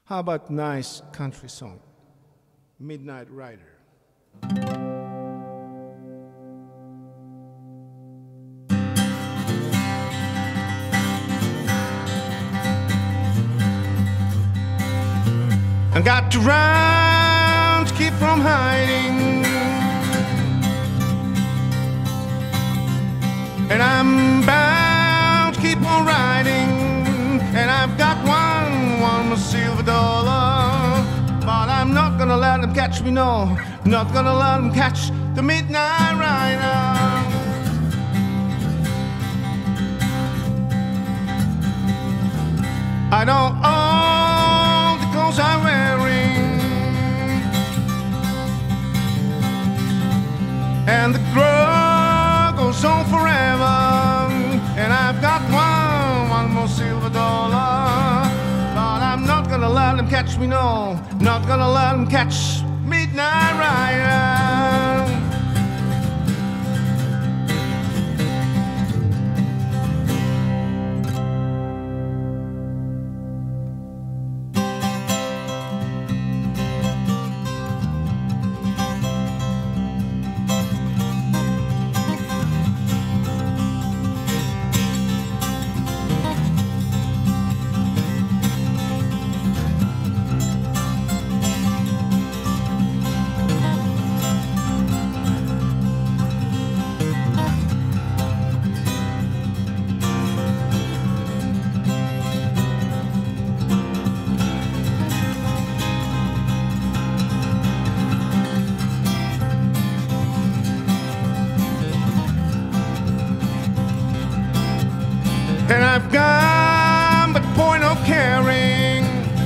How about nice country song, Midnight Rider? I got to run to keep from hiding, and I'm bound to keep on riding, and I've got one more silver dollar, but I'm not gonna let them catch me, no, not gonna let them catch the Midnight Rider. I don't own the clothes I'm wearing, and the grog goes on forever, and I've got one more silver dollar, but I'm not gonna let them catch me, no, not gonna let them catch Midnight Rider. And I've got but point of caring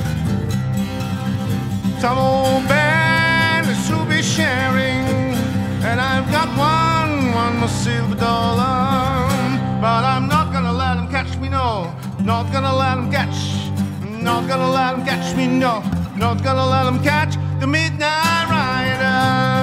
some old bandits to be sharing, and I've got one more silver dollar, but I'm not gonna let them catch me, no, not gonna let them catch, not gonna let them catch me, no, not gonna let them catch the Midnight Rider.